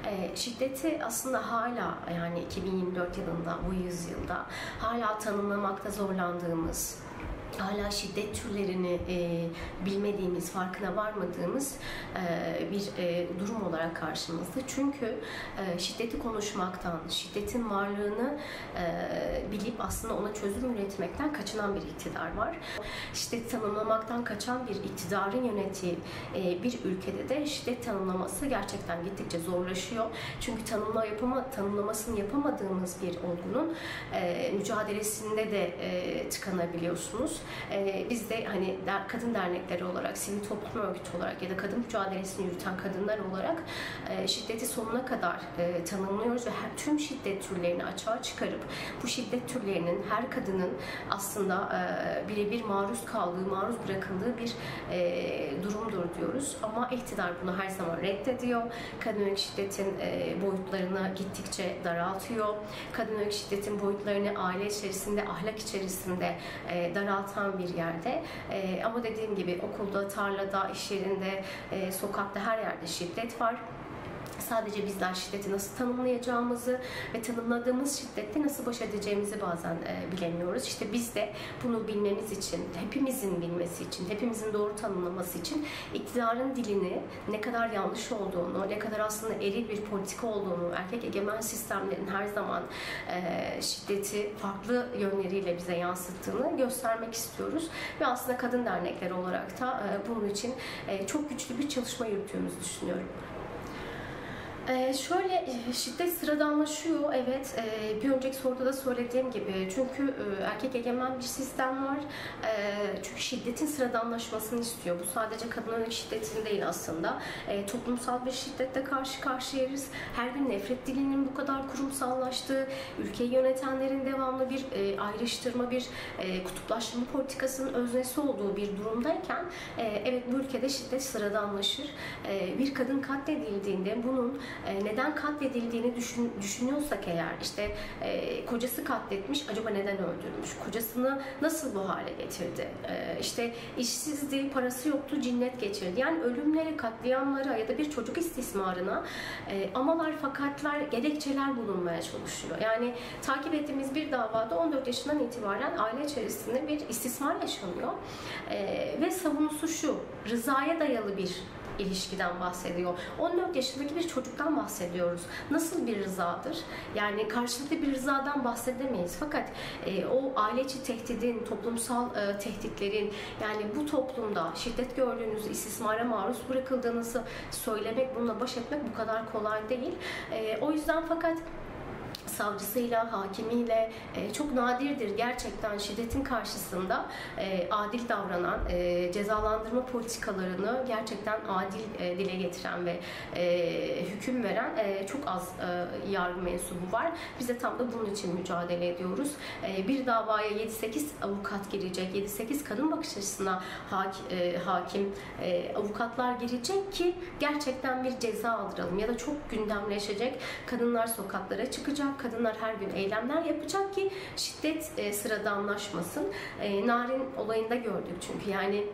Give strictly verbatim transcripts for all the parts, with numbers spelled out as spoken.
E, şiddeti aslında hala, yani iki bin yirmi dört yılında, bu yüzyılda hala tanımlamakta zorlandığımız, hala şiddet türlerini e, bilmediğimiz, farkına varmadığımız e, bir e, durum olarak karşımızda. Çünkü e, şiddeti konuşmaktan, şiddetin varlığını e, bilip aslında ona çözüm üretmekten kaçınan bir iktidar var. Şiddeti tanımlamaktan kaçan bir iktidarın yönettiği e, bir ülkede de şiddet tanımlaması gerçekten gittikçe zorlaşıyor. Çünkü tanımla yapama, tanımlamasını yapamadığımız bir olgunun e, mücadelesinde de e, tıkanabiliyorsunuz. Ee, biz de hani kadın dernekleri olarak, sivil toplum örgütü olarak ya da kadın mücadelesini yürüten kadınlar olarak e, şiddeti sonuna kadar e, tanımlıyoruz ve her, tüm şiddet türlerini açığa çıkarıp bu şiddet türlerinin her kadının aslında e, birebir maruz kaldığı, maruz bırakıldığı bir e, durumdur diyoruz. Ama iktidar bunu her zaman reddediyor. Kadın yönelik şiddetin e, boyutlarını gittikçe daraltıyor. Kadın yönelik şiddetin boyutlarını aile içerisinde, ahlak içerisinde e, daraltan bir yerde. E, ama dediğim gibi okulda, tarlada, iş yerinde, e, sokakta, her yerde şiddet var. Sadece bizler şiddeti nasıl tanımlayacağımızı ve tanımladığımız şiddetle nasıl baş edeceğimizi bazen e, bilemiyoruz. İşte biz de bunu bilmemiz için, hepimizin bilmesi için, hepimizin doğru tanımlaması için iktidarın dilini ne kadar yanlış olduğunu, ne kadar aslında eril bir politika olduğunu, erkek egemen sistemlerin her zaman e, şiddeti farklı yönleriyle bize yansıttığını göstermek istiyoruz. Ve aslında kadın dernekleri olarak da e, bunun için e, çok güçlü bir çalışma yürüttüğümüzü düşünüyorum. Ee, şöyle, şiddet sıradanlaşıyor, evet. Ee, bir önceki soruda da söylediğim gibi, çünkü e, erkek egemen bir sistem var. E, çünkü şiddetin sıradanlaşmasını istiyor. Bu sadece kadın yönelik şiddetin değil aslında. E, toplumsal bir şiddetle karşı karşıyayız. Her gün nefret dilinin bu kadar kurumsallaştığı, ülkeyi yönetenlerin devamlı bir e, ayrıştırma, bir e, kutuplaştırma politikasının öznesi olduğu bir durumdayken, e, evet, bu ülkede şiddet sıradanlaşır. E, bir kadın katledildiğinde bunun neden katledildiğini düşün, düşünüyorsak eğer, işte e, kocası katletmiş, acaba neden öldürmüş? Kocasını nasıl bu hale getirdi? E, işte işsizdi, parası yoktu, cinnet geçirdi. Yani ölümlere, katliamlara ya da bir çocuk istismarına e, amalar, fakatlar, gerekçeler bulunmaya çalışıyor. Yani takip ettiğimiz bir davada on dört yaşından itibaren aile içerisinde bir istismar yaşanıyor. E, ve savunusu şu: rızaya dayalı bir ilişkiden bahsediyor. on dört yaşındaki bir çocuktan bahsediyoruz. Nasıl bir rızadır? Yani karşılıklı bir rızadan bahsedemeyiz. Fakat e, o aile içi tehdidin, toplumsal e, tehditlerin, yani bu toplumda şiddet gördüğünüzü, istismara maruz bırakıldığınızı söylemek, bununla baş etmek bu kadar kolay değil. E, o yüzden fakat savcısıyla, hakimiyle e, çok nadirdir gerçekten şiddetin karşısında e, adil davranan, e, cezalandırma politikalarını gerçekten adil e, dile getiren ve e, hüküm veren e, çok az e, yargı mensubu var. Biz de tam da bunun için mücadele ediyoruz. E, bir davaya yedi sekiz avukat girecek, yedi sekiz kadın bakış açısına hak, e, hakim e, avukatlar girecek ki gerçekten bir ceza aldıralım, ya da çok gündemleşecek, kadınlar sokaklara çıkacak, kadınlar her gün eylemler yapacak ki şiddet e, sıradanlaşmasın. E, Narin olayında gördük çünkü, yani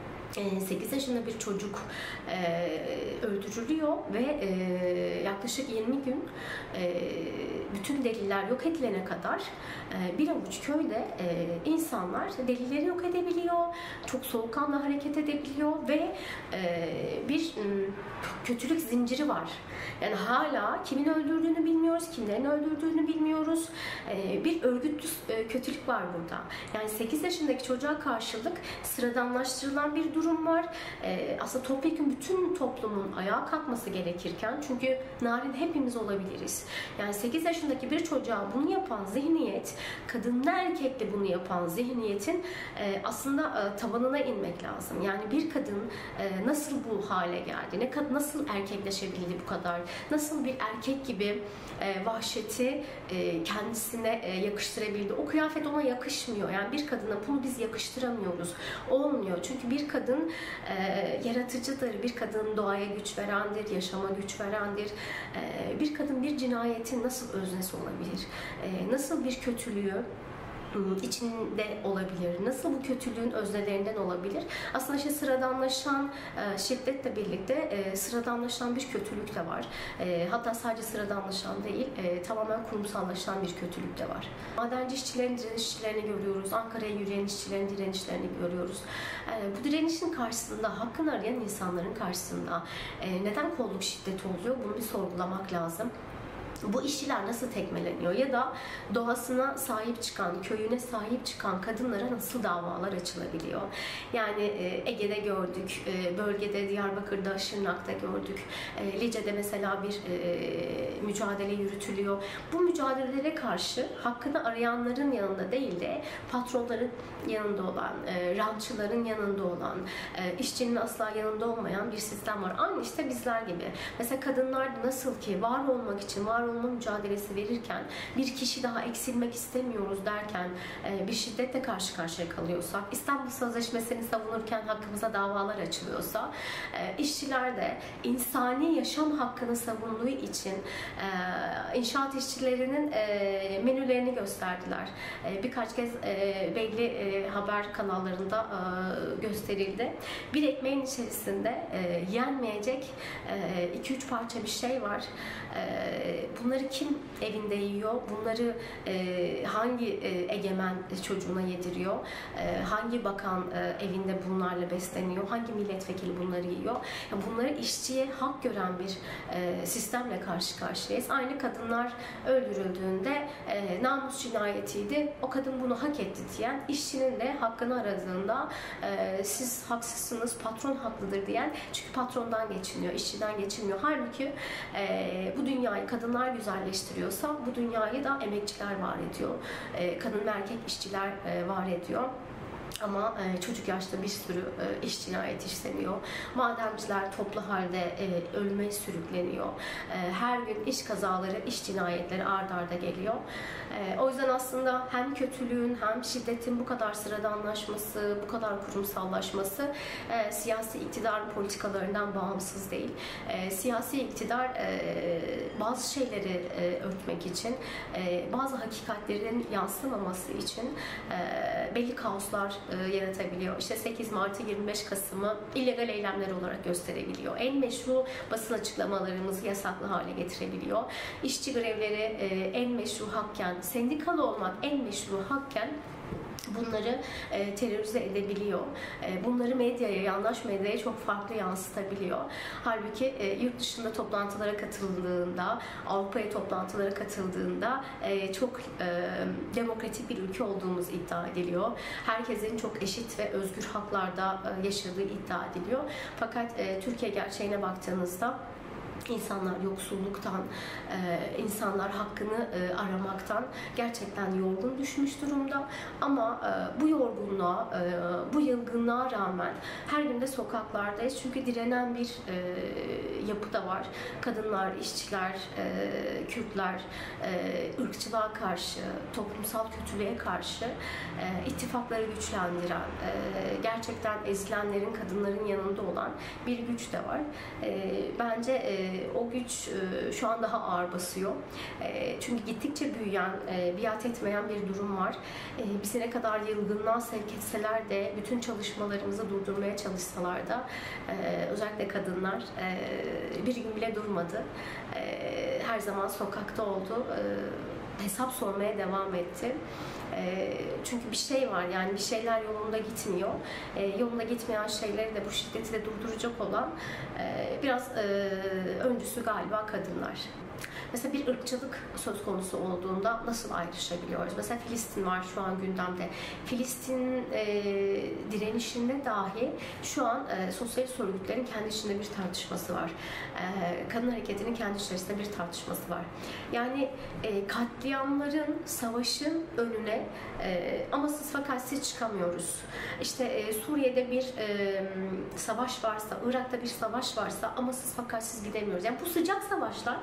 sekiz yaşında bir çocuk e, öldürülüyor ve e, yaklaşık yirmi gün e, bütün deliller yok edilene kadar e, bir avuç köyde e, insanlar delilleri yok edebiliyor, çok soğukkanlı hareket edebiliyor ve e, bir m, kötülük zinciri var. Yani hala kimin öldürdüğünü bilmiyoruz, kimlerin öldürdüğünü bilmiyoruz. E, bir örgütlü e, kötülük var burada. Yani sekiz yaşındaki çocuğa karşılık sıradanlaştırılan bir durum var. Ee, aslında topyekun bütün toplumun ayağa kalkması gerekirken, çünkü narin hepimiz olabiliriz. Yani sekiz yaşındaki bir çocuğa bunu yapan zihniyet, kadınla erkekle bunu yapan zihniyetin e, aslında e, tabanına inmek lazım. Yani bir kadın e, nasıl bu hale geldi, ne kadın nasıl erkekleşebildi bu kadar, nasıl bir erkek gibi e, vahşeti e, kendisine e, yakıştırabildi. O kıyafet ona yakışmıyor. Yani bir kadına bunu biz yakıştıramıyoruz. Olmuyor. Çünkü bir kadın e, yaratıcıdır. Bir kadın doğaya güç verendir, yaşama güç verendir. E, bir kadın bir cinayetin nasıl öznesi olabilir? E, nasıl bir kötülüğü içinde olabilir? Nasıl bu kötülüğün öznelerinden olabilir? Aslında işte sıradanlaşan şiddetle birlikte sıradanlaşan bir kötülük de var. Hatta sadece sıradanlaşan değil, tamamen kurumsallaşan bir kötülük de var. Madenci işçilerin direnişçilerini görüyoruz. Ankara'ya yürüyen işçilerin direnişlerini görüyoruz. Bu direnişin karşısında, hakkını arayan insanların karşısında neden kolluk şiddeti oluyor? Bunu bir sorgulamak lazım. Bu işçiler nasıl tekmeleniyor ya da doğasına sahip çıkan, köyüne sahip çıkan kadınlara nasıl davalar açılabiliyor? Yani Ege'de gördük, bölgede Diyarbakır'da, Şırnak'ta gördük, Lice'de mesela bir mücadele yürütülüyor. Bu mücadelelere karşı hakkını arayanların yanında değil de patronların yanında olan, rantçıların yanında olan, işçinin asla yanında olmayan bir sistem var. Aynı işte bizler gibi. Mesela kadınlar nasıl ki var olmak için, var olma mücadelesi verirken bir kişi daha eksilmek istemiyoruz derken bir şiddetle karşı karşıya kalıyorsak, İstanbul Sözleşmesi'ni savunurken hakkımıza davalar açılıyorsa, işçiler de insani yaşam hakkını savunduğu için inşaat işçilerinin menülerini gösterdiler. Birkaç kez belli haber kanallarında gösterildi. Bir ekmeğin içerisinde yenmeyecek iki üç parça bir şey var. Bunları kim evinde yiyor? Bunları hangi egemen çocuğuna yediriyor? Hangi bakan evinde bunlarla besleniyor? Hangi milletvekili bunları yiyor? Bunları işçiye hak gören bir sistemle karşı karşıyayız. Aynı kadınlar öldürüldüğünde namus cinayetiydi, o kadın bunu hak etti diyen, işçinin de hakkını aradığında siz haksızsınız, patron haklıdır diyen, çünkü patrondan geçiniyor, işçiden geçinmiyor. Halbuki bu dünyayı kadınlar güzelleştiriyorsa bu dünyayı da emekçiler var ediyor. Kadın ve erkek işçiler var ediyor. Ama e, çocuk yaşta bir sürü e, iş cinayeti işleniyor. Madenciler toplu halde e, ölüme sürükleniyor. E, her gün iş kazaları, iş cinayetleri ard arda geliyor. E, o yüzden aslında hem kötülüğün hem şiddetin bu kadar sıradanlaşması, bu kadar kurumsallaşması e, siyasi iktidar politikalarından bağımsız değil. E, siyasi iktidar e, bazı şeyleri e, örtmek için, e, bazı hakikatlerin yansımaması için e, belli kaoslar yaratabiliyor. İşte sekiz Mart'ı, yirmi beş Kasım'ı illegal eylemler olarak gösterebiliyor. En meşru basın açıklamalarımızı yasaklı hale getirebiliyor. İşçi grevleri en meşru hakken, sendikalı olmak en meşru hakken bunları e, terörize edebiliyor. E, bunları medyaya, yandaş medyaya çok farklı yansıtabiliyor. Halbuki e, yurt dışında toplantılara katıldığında, Avrupa'ya toplantılara katıldığında e, çok e, demokratik bir ülke olduğumuz iddia ediliyor. Herkesin çok eşit ve özgür haklarda e, yaşadığı iddia ediliyor. Fakat e, Türkiye gerçeğine baktığınızda İnsanlar yoksulluktan, insanlar hakkını aramaktan gerçekten yorgun düşmüş durumda. Ama bu yorgunluğa, bu yılgınlığa rağmen her gün de sokaklardayız. Çünkü direnen bir yapı da var. Kadınlar, işçiler, Kürtler, ırkçılığa karşı, toplumsal kötülüğe karşı ittifakları güçlendiren, gerçekten ezilenlerin, kadınların yanında olan bir güç de var. Bence o güç şu an daha ağır basıyor. Çünkü gittikçe büyüyen, biat etmeyen bir durum var. Bizi ne kadar yılgınlığa sevk etseler de, bütün çalışmalarımızı durdurmaya çalışsalar da, özellikle kadınlar bir gün bile durmadı. Her zaman sokakta oldu. Hesap sormaya devam etti. Çünkü bir şey var, yani bir şeyler yolunda gitmiyor. Yolunda gitmeyen şeyleri de, bu şiddeti de durduracak olan biraz öncüsü galiba kadınlar. Mesela bir ırkçılık söz konusu olduğunda nasıl ayrışabiliyoruz? Mesela Filistin var şu an gündemde. Filistin e, direnişinde dahi şu an e, sosyalist örgütlerin kendi içinde bir tartışması var. E, kadın hareketinin kendi içerisinde bir tartışması var. Yani e, katliamların, savaşın önüne e, amasız fakatsiz çıkamıyoruz. İşte e, Suriye'de bir e, savaş varsa, Irak'ta bir savaş varsa amasız fakatsiz gidemiyoruz. Yani bu sıcak savaşlar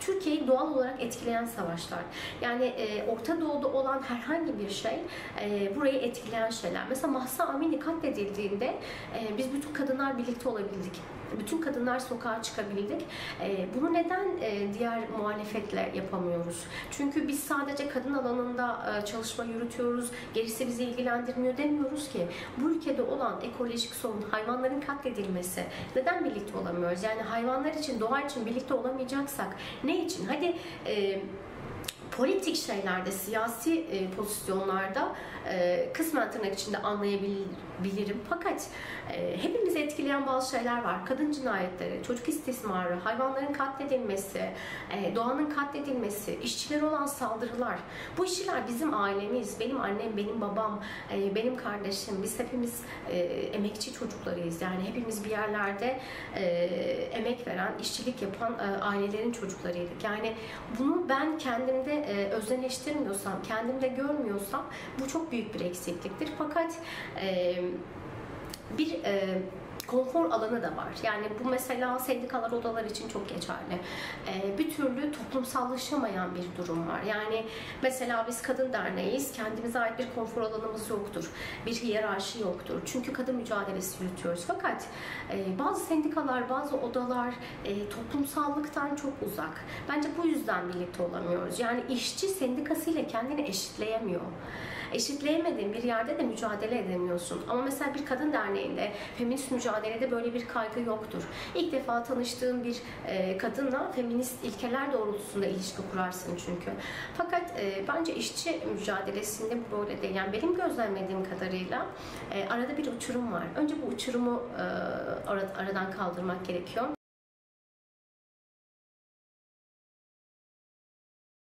Türkiye'yi doğal olarak etkileyen savaşlar. Yani e, Orta Doğu'da olan herhangi bir şey e, burayı etkileyen şeyler. Mesela Mahsa Amini katledildiğinde e, biz bütün kadınlar birlikte olabildik. Bütün kadınlar sokağa çıkabildik. E, bunu neden e, diğer muhalefetle yapamıyoruz? Çünkü biz sadece kadın alanında e, çalışma yürütüyoruz, gerisi bizi ilgilendirmiyor demiyoruz ki. Bu ülkede olan ekolojik sorun, hayvanların katledilmesi, neden birlikte olamıyoruz? Yani hayvanlar için, doğa için birlikte olamayacaksak ne için? Hadi e, politik şeylerde, siyasi e, pozisyonlarda e, kısmen tırnak içinde anlayabilirim. Fakat e, hepimizi etkileyen bazı şeyler var. Kadın cinayetleri, çocuk istismarı, hayvanların katledilmesi, e, doğanın katledilmesi, işçilere olan saldırılar. Bu işçiler bizim ailemiz, benim annem, benim babam, e, benim kardeşim. Biz hepimiz e, emekçi çocuklarıyız. Yani hepimiz bir yerlerde e, emek veren, işçilik yapan e, ailelerin çocuklarıydık. Yani bunu ben kendimde e, özdeşleştirmiyorsam, kendimde görmüyorsam bu çok büyük bir eksikliktir. Fakat e, bir e, konfor alanı da var. Yani bu mesela sendikalar, odalar için çok geçerli. Ee, bir türlü toplumsallaşamayan bir durum var. Yani mesela biz kadın derneğiyiz. Kendimize ait bir konfor alanımız yoktur. Bir hiyerarşi yoktur. Çünkü kadın mücadelesi yürütüyoruz. Fakat e, bazı sendikalar, bazı odalar e, toplumsallıktan çok uzak. Bence bu yüzden birlikte olamıyoruz. Yani işçi sendikasıyla kendini eşitleyemiyor. Eşitleyemediğin bir yerde de mücadele edemiyorsun. Ama mesela bir kadın derneğinde, feminist mücadelede böyle bir kaygı yoktur. İlk defa tanıştığın bir e, kadınla feminist ilkeler doğrultusunda ilişki kurarsın çünkü. Fakat e, bence işçi mücadelesinde bu böyle değil. Yani benim gözlemlediğim kadarıyla e, arada bir uçurum var. Önce bu uçurumu e, ara, aradan kaldırmak gerekiyor.